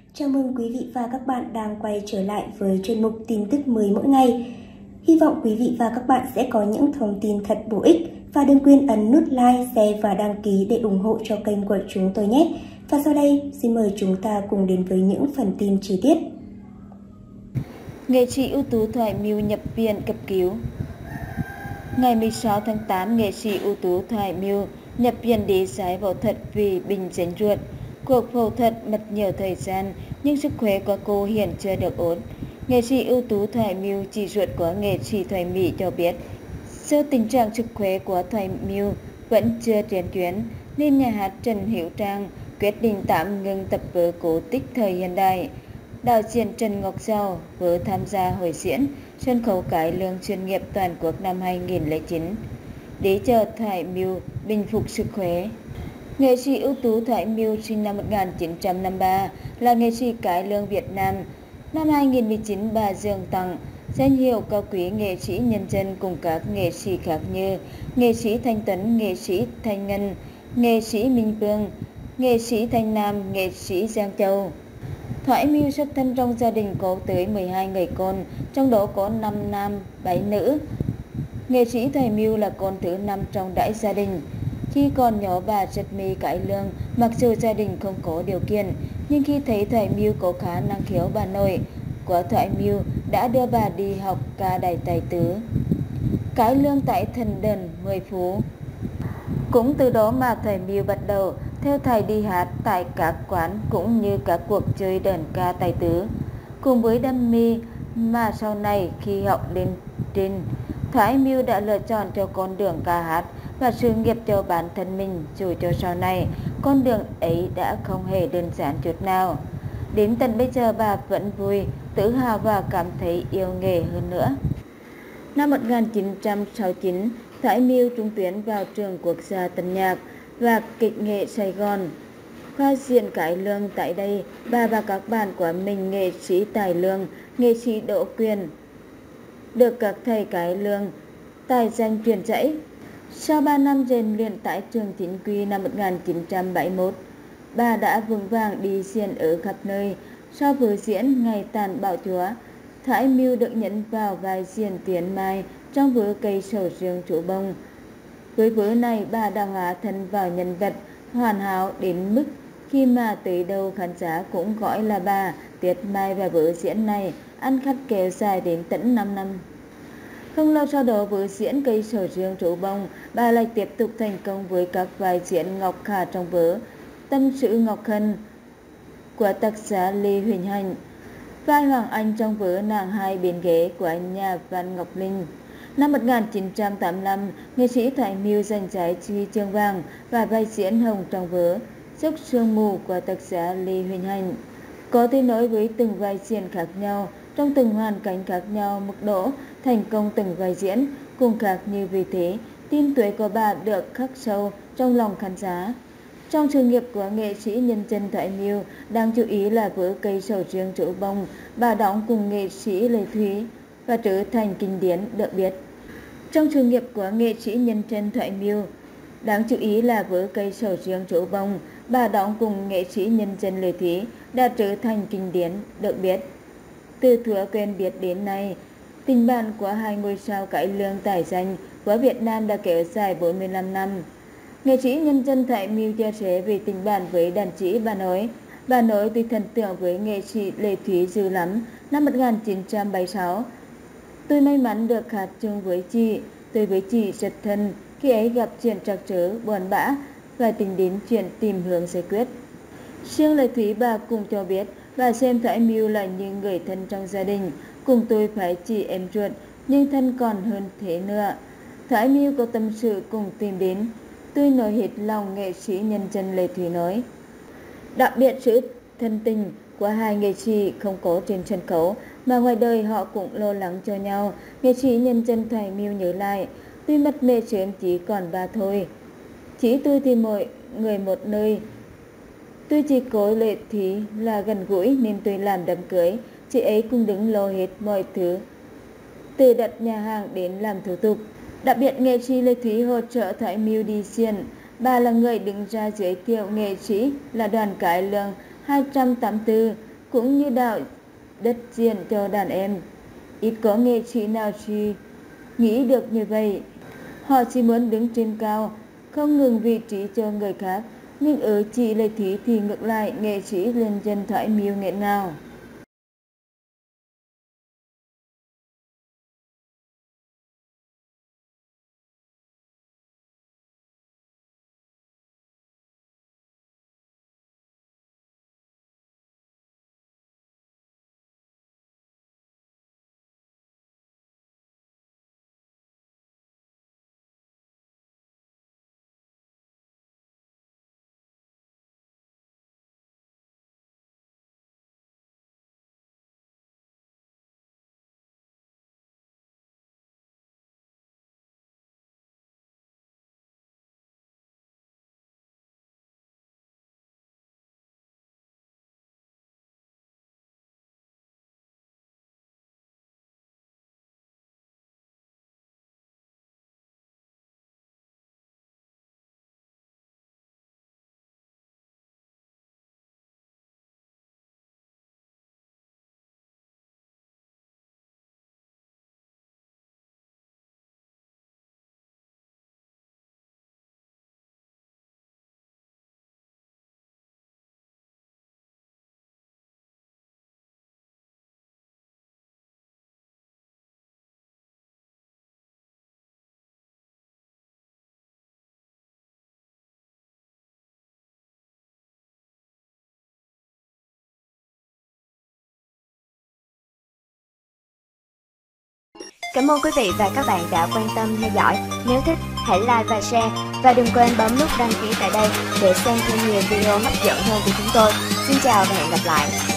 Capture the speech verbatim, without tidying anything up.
Chào mừng quý vị và các bạn đang quay trở lại với chuyên mục tin tức mới mỗi ngày. Hy vọng quý vị và các bạn sẽ có những thông tin thật bổ ích và đừng quên ấn nút like, share và đăng ký để ủng hộ cho kênh của chúng tôi nhé. Và sau đây, xin mời chúng ta cùng đến với những phần tin chi tiết. Nghệ sĩ ưu tú Thoại Mưu nhập viện cấp cứu. Ngày mười sáu tháng tám, nghệ sĩ ưu tú Thoại Mưu nhập viện để giải phẫu thuật vì bệnh dính ruột. Cuộc phẫu thuật mất nhiều thời gian nhưng sức khỏe của cô hiện chưa được ổn. Nghệ sĩ ưu tú Thoại Mưu, chị ruột của nghệ sĩ Thoại Mỹ cho biết, do tình trạng sức khỏe của Thoại Mưu vẫn chưa chuyển chuyển nên nhà hát Trần Hữu Trang quyết định tạm ngừng tập vở cổ tích thời hiện đại. Đạo diễn Trần Ngọc Giao vừa tham gia hội diễn sân khấu cải lương chuyên nghiệp toàn quốc năm hai nghìn không trăm lẻ chín để chờ Thoại Mưu bình phục sức khỏe. Nghệ sĩ ưu tú Thoại Mưu sinh năm một nghìn chín trăm năm mươi ba là nghệ sĩ cải lương Việt Nam. Năm hai nghìn không trăm mười chín, bà dường tặng danh hiệu cao quý nghệ sĩ nhân dân cùng các nghệ sĩ khác như nghệ sĩ Thanh Tuấn, nghệ sĩ Thanh Ngân, nghệ sĩ Minh Phương, nghệ sĩ Thanh Nam, nghệ sĩ Giang Châu. Thoại Mưu xuất thân trong gia đình có tới mười hai người con, trong đó có năm nam, bảy nữ. Nghệ sĩ Thoại Mưu là con thứ năm trong đại gia đình. Khi còn nhỏ, bà rất mê cải lương, mặc dù gia đình không có điều kiện, nhưng khi thấy Thoại Mưu có khả năng khiếu, bà nội của Thoại Mưu đã đưa bà đi học ca đài tài tử cải lương tại Thần Đền, Mười Phú. Cũng từ đó mà Thoại Mưu bắt đầu theo thầy đi hát tại các quán cũng như các cuộc chơi đờn ca tài tử. Cùng với đam mê mà sau này khi học lên trên, Thoại Mưu đã lựa chọn cho con đường ca hát và sự nghiệp cho bản thân mình, dù cho sau này con đường ấy đã không hề đơn giản chút nào. Đến tận bây giờ bà vẫn vui, tự hào và cảm thấy yêu nghề hơn nữa. Năm một nghìn chín trăm sáu mươi chín, Thoại Mưu trúng tuyển vào trường quốc gia Tân nhạc và kịch nghệ Sài Gòn. Khoa diễn cải lương tại đây, bà và các bạn của mình nghệ sĩ tài lương, nghệ sĩ Đỗ Quyền được các thầy cải lương tài danh truyền dạy. Sau ba năm rèn luyện tại trường chính quy năm một nghìn chín trăm bảy mươi mốt, bà đã vững vàng đi diễn ở khắp nơi. Sau vở diễn Ngày Tàn Bão Chúa, Thoại Mưu được nhận vào vai diễn Tiến Mai trong vở Cây Sầu Riêng Chủ Bông. Với vở này, bà đã hóa thân vào nhân vật hoàn hảo đến mức khi mà tới đâu khán giả cũng gọi là bà Tiết Mai, và vở diễn này ăn khách kéo dài đến tận năm năm. Không lâu sau đó, vở diễn Cây Sầu Riêng Chủ Bông, bà lại tiếp tục thành công với các vai diễn Ngọc Khả trong vở Tâm Sự Ngọc Hân của tác giả Lê Huỳnh Hạnh, vai Hoàng Anh trong vở Nàng Hai Bến Ghế của nhà văn Ngọc Linh. Năm một nghìn chín trăm tám mươi lăm, nghệ sĩ Thoại Mưu giành giải huy chương vàng và vai diễn Hồng trong vở Dốc Sương Mù của tác giả Lê Huỳnh Hạnh. Có thể nói với từng vai diễn khác nhau, trong từng hoàn cảnh khác nhau, mức độ thành công từng vai diễn cũng khác, như vì thế tên tuổi của bà được khắc sâu trong lòng khán giả. Trong sự nghiệp của nghệ sĩ nhân dân Thoại Mưu, đáng chú ý là vở Cây Sầu Riêng Chủ Bông, bà đóng cùng nghệ sĩ Lê Thúy và trở thành kinh điển được biết. Trong sự nghiệp của nghệ sĩ nhân dân Thoại Mưu, đáng chú ý là vở Cây Sầu Riêng Chủ Bông, bà đóng cùng nghệ sĩ nhân dân Lê Thúy đã trở thành kinh điển được biết. Từ thuở quen biết đến nay, tình bạn của hai ngôi sao cải lương tài danh của Việt Nam đã kéo dài bốn mươi lăm năm. Nghệ sĩ nhân dân Thoại Mưu chia sẻ về tình bạn với đàn chị. Bà nói, bà nói tôi thần tượng với nghệ sĩ Lê Thúy dữ lắm. Năm một nghìn chín trăm bảy mươi sáu, tôi may mắn được hát chung với chị. Tôi với chị rất thân, khi ấy gặp chuyện trắc trở, buồn bã và tính đến chuyện tìm hướng giải quyết. Riêng Lê Thúy, bà cũng cho biết bà xem Thoại Mưu là như người thân trong gia đình, cùng tôi phải chị em ruột, nhưng thân còn hơn thế nữa. Thoại Mưu có tâm sự cùng tìm đến, tôi nói hết lòng, nghệ sĩ nhân dân Lê Thúy nói. Đặc biệt sự thân tình của hai nghệ sĩ không có trên sân khấu mà ngoài đời họ cũng lo lắng cho nhau. Nghệ sĩ nhân dân Thoại Mưu nhớ lại, tôi mất mẹ sớm chỉ còn ba thôi. Chỉ tôi thì mọi người một nơi. Tôi chỉ có Lê Thúy là gần gũi nên tôi làm đám cưới. Chị ấy cũng đứng lo hết mọi thứ, từ đặt nhà hàng đến làm thủ tục. Đặc biệt nghệ sĩ Lê Thúy hỗ trợ Thoại Mưu đi diễn. Bà là người đứng ra giới thiệu nghệ sĩ là đoàn cải lương hai trăm tám mươi tư cũng như đạo đất diện cho đàn em. Ít có nghệ sĩ nào chỉ nghĩ được như vậy. Họ chỉ muốn đứng trên cao, không ngừng vị trí cho người khác, nhưng ở chị Lê Thí thì ngược lại, nghệ sĩ liền dần thoái miêu nghẹn ngào. Cảm ơn quý vị và các bạn đã quan tâm theo dõi. Nếu thích, hãy like và share. Và đừng quên bấm nút đăng ký tại đây để xem thêm nhiều video hấp dẫn hơn của chúng tôi. Xin chào và hẹn gặp lại.